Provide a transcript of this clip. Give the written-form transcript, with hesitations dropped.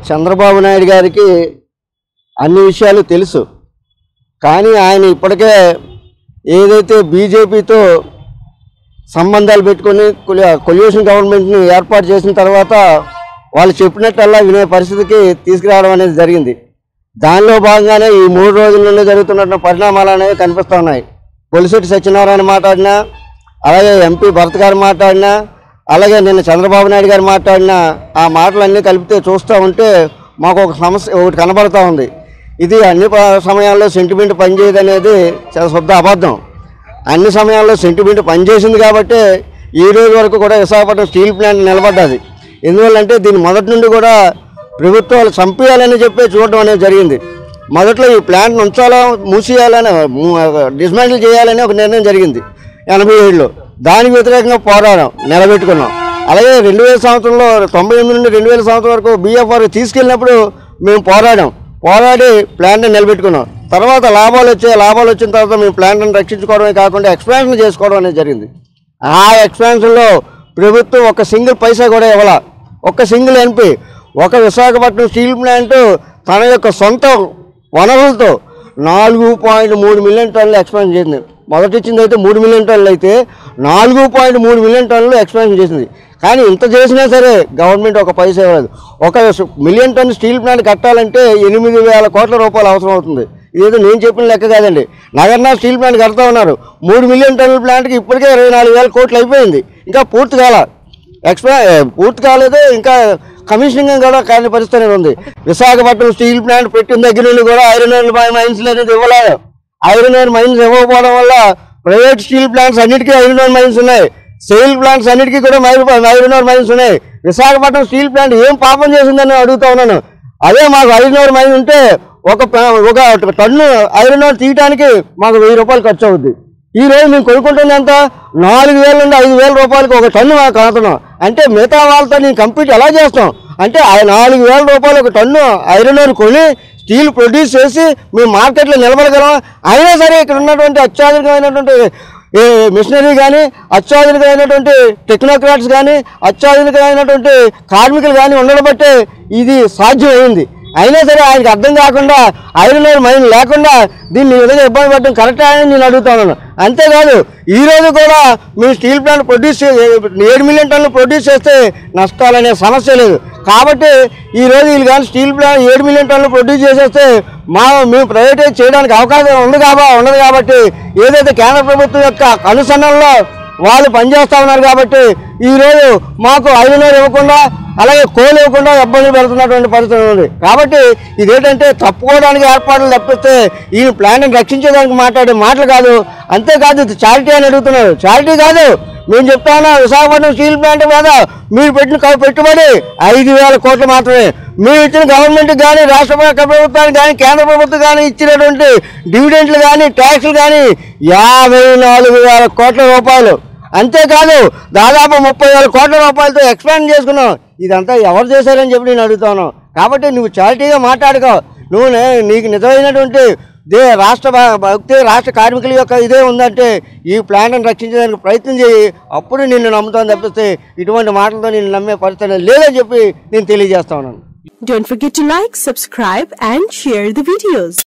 చంద్రబాబు నాయుడు గారికి అన్ని విషయాలు తెలుసు. కానీ ఆయన ఇప్పటికే ఏదైతే బీజేపీతో సంబంధాలు పెట్టుకొని కొల్యూషన్ గవర్నమెంట్ని ఏర్పాటు చేసిన తర్వాత వాళ్ళు చెప్పినట్టల్లా వినే పరిస్థితికి తీసుకురావడం అనేది జరిగింది. దానిలో భాగంగానే ఈ 3 రోజుల నుండి జరుగుతున్న పరిణామాలు అనేవి కనిపిస్తూ ఉన్నాయి. పొలిశెట్టి సత్యనారాయణ మాట్లాడినా, అలాగే ఎంపీ భరత్ గారు మాట్లాడినా, అలాగే నిన్న చంద్రబాబు నాయుడు గారు మాట్లాడినా ఆ మాటలన్నీ కలిపితే చూస్తూ ఉంటే మాకు ఒక సమస్య ఒకటి కనబడుతూ ఉంది. ఇది అన్ని సమయాల్లో సెంటిమెంట్ పనిచేయదు అనేది చాలా శుద్ధ అబద్ధం. అన్ని సమయాల్లో సెంటిమెంట్ పనిచేసింది కాబట్టి ఈ రోజు వరకు కూడా విశాఖపట్నం స్టీల్ ప్లాంట్ నిలబడ్డది. ఎందువల్లంటే దీన్ని మొదటి నుండి కూడా ప్రభుత్వాలు చంపేయాలని చెప్పి చూడడం అనేది జరిగింది. మొదట్లో ఈ ప్లాంట్ను ఉంచాలా, మూసేయాలని, డిస్మాంటిల్ చేయాలని ఒక నిర్ణయం జరిగింది 87లో. దానికి వ్యతిరేకంగా పోరాటం నిలబెట్టుకున్నాం. అలాగే 2000 సంవత్సరంలో 98 నుండి 2000 సంవత్సరం వరకు BFR తీసుకెళ్ళినప్పుడు మేము పోరాడి ప్లాంట్ని నిలబెట్టుకున్నాం. తర్వాత లాభాలు వచ్చిన తర్వాత మేము ప్లాంట్ని రక్షించుకోవడమే కాకుండా ఎక్స్పాన్షన్ చేసుకోవడం అనేది జరిగింది. ఆ ఎక్స్పాన్షన్లో ప్రభుత్వం ఒక సింగిల్ పైసా కూడా ఇవ్వాల. ఒక సింగిల్ ఎంపీ ఒక విశాఖపట్నం స్టీల్ ప్లాంట్ తన యొక్క సొంత వనరులతో 4.3 మిలియన్ టన్నులు ఎక్స్పాన్షన్ చేసింది. మొదటి ఇచ్చింది అయితే 3 మిలియన్ టన్నులు అయితే 4.3 మిలియన్ టన్నులు ఎక్స్పాన్షన్ చేసింది. కానీ ఇంత చేసినా సరే గవర్నమెంట్ ఒక పైసా ఇవ్వలేదు. 1 మిలియన్ టన్ను స్టీల్ ప్లాంట్ కట్టాలంటే 8,000 కోట్ల రూపాయలు అవసరం అవుతుంది. ఇదేదో నేను చెప్పిన లెక్క కాదండి. నగర్నా స్టీల్ ప్లాంట్ కడతా ఉన్నారు. 3 మిలియన్ టన్నుల ప్లాంట్కి ఇప్పటికే 24,000 కోట్లు అయిపోయింది. ఇంకా పూర్తి కాలేదు. ఇంకా కమిషనింగ్ కూడా కాని పరిస్థితి ఉంది. విశాఖపట్నం స్టీల్ ప్లాంట్ పెట్టిన దగ్గర నుండి కూడా ఐరన్ ఓర్ మైన్స్ అనేది ఇవ్వలేదు. ఐరన్ ఓర్ మైన్స్ ఇవ్వకపోవడం వల్ల ప్రైవేట్ స్టీల్ ప్లాంట్స్ అన్నిటికీ ఐరన్ ఓర్ మైన్స్ ఉన్నాయి. సెయిల్ ప్లాంట్స్ అన్నిటికీ కూడా ఐరన్ ఓర్ మైన్స్ ఉన్నాయి. విశాఖపట్నం స్టీల్ ప్లాంట్ ఏం పాపం చేసిందని అడుగుతా ఉన్నాను. అదే మాకు ఐరన్ ఓర్ మైన్ ఉంటే ఒక టన్ను ఐరన్ ఓర్ తీయడానికి మాకు 1000 రూపాయలు ఖర్చు అవుద్ది. ఈ రోజు మేము కొనుక్కుంటుంది ఎంత? 4,000 నుండి 5,000 రూపాయలకు ఒక టన్ను మాకు కడుతున్నాం. అంటే మిగతా వాళ్ళతో నేను కంప్లీట్ ఎలా చేస్తాం అంటే 4,000 రూపాయలు ఒక టన్ను ఐరన్ ఓర్ కొని స్టీల్ ప్రొడ్యూస్ చేసి మేము మార్కెట్లో నిలబడగలం. అయినా సరే ఇక్కడ ఉన్నటువంటి అత్యాధునికమైనటువంటి మిషనరీ కానీ, అత్యాధునికమైనటువంటి టెక్నోక్రాట్స్ కానీ, అత్యాధునికమైనటువంటి కార్మికులు కానీ ఉండడం బట్టే ఇది సాధ్యమైంది. అయినా సరే ఆయనకు అర్థం కాకుండా ఐరన్ ఓర్ మైన్ లేకుండా దీన్ని ఈ విధంగా ఇబ్బంది పడడం కరెక్టా అని నేను అడుగుతున్నాను. అంతేకాదు ఈరోజు కూడా మీ స్టీల్ ప్లాంట్ 7 మిలియన్ టన్నులు ప్రొడ్యూస్ చేస్తే నష్టాలనే సమస్య లేదు. కాబట్టి ఈరోజు వీళ్ళు కానీ స్టీల్ ప్లాంట్ 7 మిలియన్ టన్నులు ప్రొడ్యూస్ చేసేస్తే మేము ప్రైవేటైజ్ చేయడానికి అవకాశం ఉండదు. కాబట్టి ఏదైతే కేంద్ర ప్రభుత్వం యొక్క అనుసరణలో వాళ్ళు పనిచేస్తూ ఉన్నారు కాబట్టి ఈరోజు మాకు ఐరన్ ఓర్ ఇవ్వకుండా, అలాగే కోల్ ఇవ్వకుండా ఇబ్బందులు పెడుతున్నటువంటి పరిస్థితి ఉంది. కాబట్టి ఇదేంటంటే తప్పుకోవడానికి ఏర్పాట్లు తప్పిస్తే ఈ ప్లాంట్ని రక్షించేదానికి మాట్లాడే మాటలు కాదు. అంతేకాదు ఇది చారిటీ అని అడుగుతున్నారు. చారిటీ కాదు, మేము చెప్తా ఉన్నా విశాఖపట్నం స్టీల్ ప్లాంట్ మీద మీరు పెట్టిన పెట్టుబడి 5,000 కోట్లు మాత్రమే. మీరు ఇచ్చిన గవర్నమెంట్కి కానీ, రాష్ట్ర ప్రభుత్వానికి కానీ, కేంద్ర ప్రభుత్వం కానీ ఇచ్చినటువంటి డివిడెంట్లు కానీ, ట్యాక్సులు కానీ 54,000 కోట్ల రూపాయలు. అంతేకాదు దాదాపు 30,000 కోట్ల రూపాయలతో ఎక్స్పాండ్ చేసుకున్నాం. ఇదంతా ఎవరు చేశారని చెప్పి నేను అడుగుతాను. కాబట్టి నువ్వు చారిటీగా మాట్లాడుకో. నీకు నిజమైనటువంటి రాష్ట్ర కార్మికుల యొక్క ఇదే ఉందంటే ఈ ప్లాంట్ని రక్షించడానికి ప్రయత్నం చేయి. అప్పుడు నిన్ను నమ్ముతాను తప్పిస్తే ఇటువంటి మాటలతో నేను నమ్మే పరిస్థితి లేదని చెప్పి నేను తెలియజేస్తా ఉన్నాను. Don't forget to like, subscribe and share the videos.